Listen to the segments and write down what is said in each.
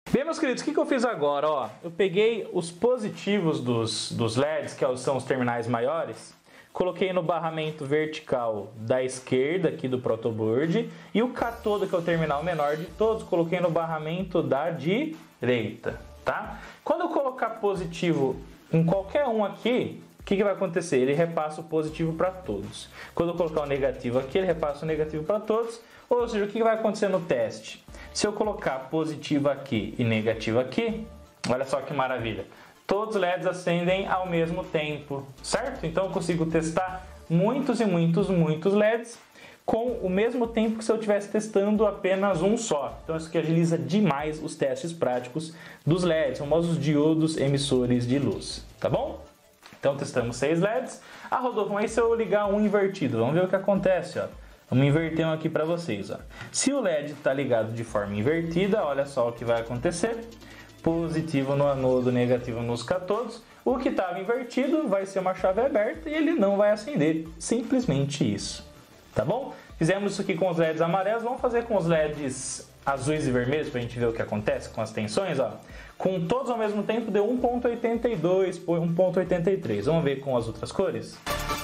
Bem, meus queridos, o que eu fiz agora? Ó, eu peguei os positivos dos LEDs, que são os terminais maiores, coloquei no barramento vertical da esquerda aqui do protoboard e o catodo, que é o terminal menor de todos, coloquei no barramento da direita, tá? Quando eu colocar positivo em qualquer um aqui, o que vai acontecer? Ele repassa o positivo para todos. Quando eu colocar o negativo aqui, ele repassa o negativo para todos. Ou seja, o que vai acontecer no teste? Se eu colocar positivo aqui e negativo aqui, olha só que maravilha. Todos os LEDs acendem ao mesmo tempo, certo? Então eu consigo testar muitos e muitos LEDs com o mesmo tempo que se eu estivesse testando apenas um só. Então isso aqui agiliza demais os testes práticos dos LEDs, famosos diodos emissores de luz, tá bom? Então testamos 6 LEDs. Ah, Rodolfo, mas se eu ligar um invertido? Vamos ver o que acontece, ó. Vamos inverter um aqui para vocês, ó. Se o LED está ligado de forma invertida, olha só o que vai acontecer. Positivo no anodo, negativo nos catodos. O que estava invertido vai ser uma chave aberta e ele não vai acender. Simplesmente isso. Tá bom? Fizemos isso aqui com os LEDs amarelos. Vamos fazer com os LEDs azuis e vermelhos para a gente ver o que acontece com as tensões, ó. Com todos ao mesmo tempo deu 1.82 por 1.83. Vamos ver com as outras cores?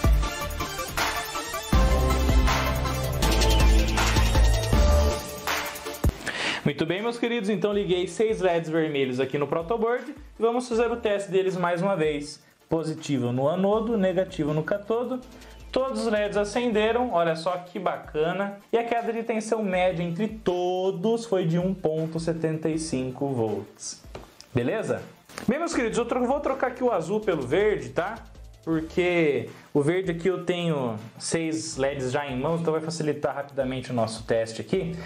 Muito bem, meus queridos, então liguei 6 LEDs vermelhos aqui no protoboard e vamos fazer o teste deles mais uma vez. Positivo no anodo, negativo no catodo. Todos os LEDs acenderam, olha só que bacana. E a queda de tensão média entre todos foi de 1.75 volts. Beleza? Bem, meus queridos, eu vou trocar aqui o azul pelo verde, tá? Porque o verde aqui eu tenho 6 LEDs já em mãos, então vai facilitar rapidamente o nosso teste aqui.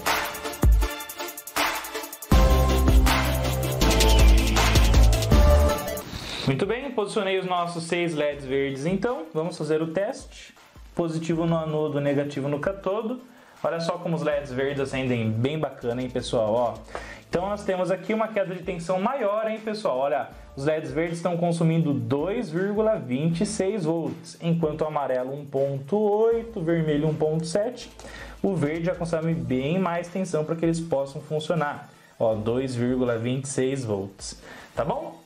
Muito bem, posicionei os nossos 6 LEDs verdes então, vamos fazer o teste. Positivo no anodo, negativo no catodo. Olha só como os LEDs verdes acendem bem bacana, hein, pessoal, ó. Então nós temos aqui uma queda de tensão maior, hein, pessoal, olha. Os LEDs verdes estão consumindo 2,26 volts, enquanto o amarelo 1,8, o vermelho 1,7. O verde já consome bem mais tensão para que eles possam funcionar, ó, 2,26 volts, tá bom?